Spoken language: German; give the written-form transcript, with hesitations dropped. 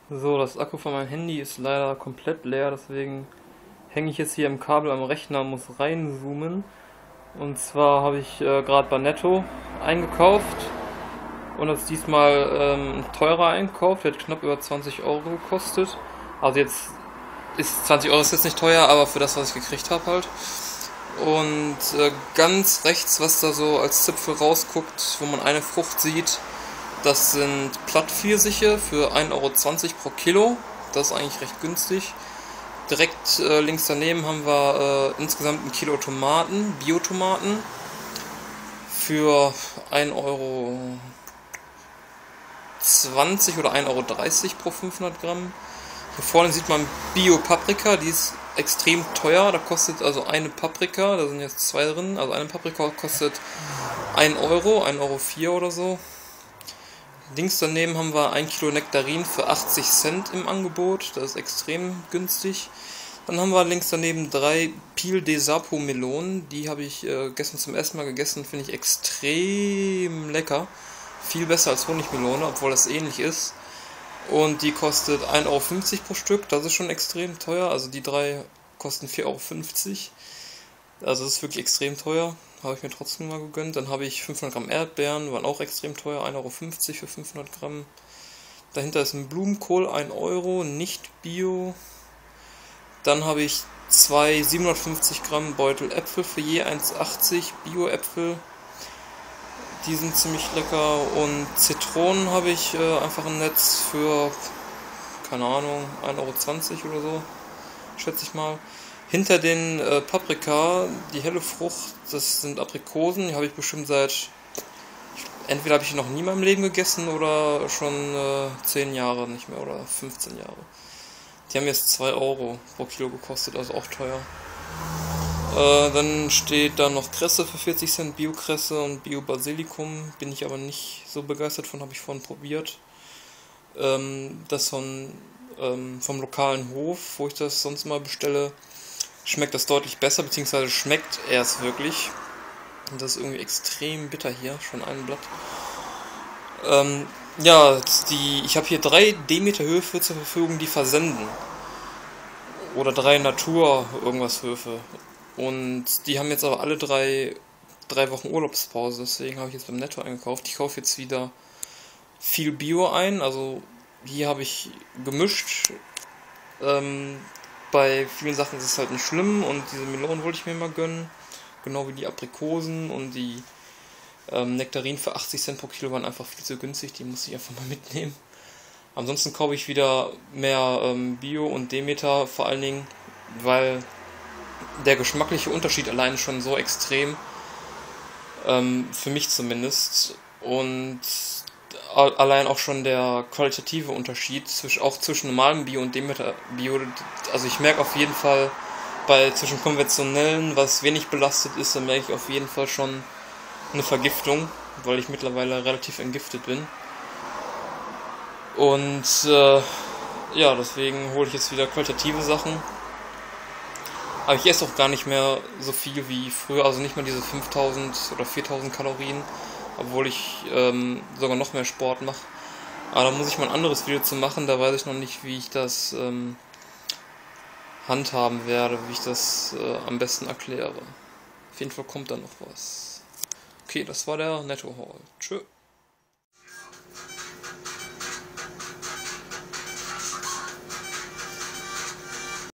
So, das Akku von meinem Handy ist leider komplett leer, deswegen hänge ich jetzt hier im Kabel am Rechner, muss reinzoomen. Und zwar habe ich gerade bei Netto eingekauft und das ist diesmal ein teurer Einkauf, der hat knapp über 20 Euro gekostet. Also jetzt ist 20 Euro ist jetzt nicht teuer, aber für das, was ich gekriegt habe halt. Und ganz rechts, was da so als Zipfel rausguckt, wo man eine Frucht sieht, das sind Plattpfirsiche für 1,20 € pro Kilo. Das ist eigentlich recht günstig. Direkt links daneben haben wir insgesamt ein Kilo Tomaten, Biotomaten, für 1,20 € oder 1,30 € pro 500 Gramm. Hier vorne sieht man Bio-Paprika, die ist extrem teuer. Da kostet also eine Paprika, da sind jetzt zwei drin, also eine Paprika kostet 1 Euro, 1,04 € oder so. Links daneben haben wir 1 Kilo Nektarin für 80 Cent im Angebot, das ist extrem günstig. Dann haben wir links daneben 3 Pil de Sapo Melonen, die habe ich gestern zum ersten Mal gegessen, finde ich extrem lecker. Viel besser als Honigmelone, obwohl das ähnlich ist. Und die kostet 1,50 € pro Stück, das ist schon extrem teuer, also die 3 kosten 4,50 €. Also das ist wirklich extrem teuer. Habe ich mir trotzdem mal gegönnt. Dann habe ich 500 Gramm Erdbeeren, waren auch extrem teuer, 1,50 € für 500 Gramm. Dahinter ist ein Blumenkohl, 1 Euro, nicht Bio. Dann habe ich 2 750 Gramm Beutel Äpfel für je 1,80 €, Bio-Äpfel. Die sind ziemlich lecker. Und Zitronen habe ich einfach ein Netz für, keine Ahnung, 1,20 € oder so, schätze ich mal. Hinter den Paprika, die helle Frucht, das sind Aprikosen, die habe ich bestimmt entweder habe ich die noch nie in meinem Leben gegessen oder schon 10 Jahre nicht mehr oder 15 Jahre. Die haben jetzt 2 Euro pro Kilo gekostet, also auch teuer. Dann steht da noch Kresse für 40 Cent, Bio-Kresse und Bio-Basilikum, bin ich aber nicht so begeistert von, habe ich vorhin probiert. Das vom lokalen Hof, wo ich das sonst mal bestelle, schmeckt das deutlich besser, beziehungsweise schmeckt er es wirklich. Und das ist irgendwie extrem bitter hier, schon ein Blatt. Ja, ich habe hier 3 Demeter Höfe zur Verfügung, die versenden. Oder 3 Natur irgendwas Höfe. Und die haben jetzt aber alle 3 Wochen Urlaubspause, deswegen habe ich jetzt beim Netto eingekauft. Ich kaufe jetzt wieder viel Bio ein, also hier habe ich gemischt. Bei vielen Sachen ist es halt nicht schlimm und diese Melonen wollte ich mir mal gönnen. Genau wie die Aprikosen und die Nektarinen für 80 Cent pro Kilo waren einfach viel zu günstig, die musste ich einfach mal mitnehmen. Ansonsten kaufe ich wieder mehr Bio und Demeter, vor allen Dingen, weil der geschmackliche Unterschied allein schon so extrem, für mich zumindest, und allein auch schon der qualitative Unterschied zwischen normalem Bio und Demeter Bio, also ich merke auf jeden Fall zwischen konventionellen, was wenig belastet ist, da merke ich auf jeden Fall schon eine Vergiftung, weil ich mittlerweile relativ entgiftet bin. Und ja, deswegen hole ich jetzt wieder qualitative Sachen. Aber ich esse auch gar nicht mehr so viel wie früher, also nicht mal diese 5000 oder 4000 Kalorien, obwohl ich sogar noch mehr Sport mache. Aber da muss ich mal ein anderes Video zu machen, da weiß ich noch nicht, wie ich das handhaben werde, wie ich das am besten erkläre. Auf jeden Fall kommt da noch was. Okay, das war der Netto-Haul. Tschö.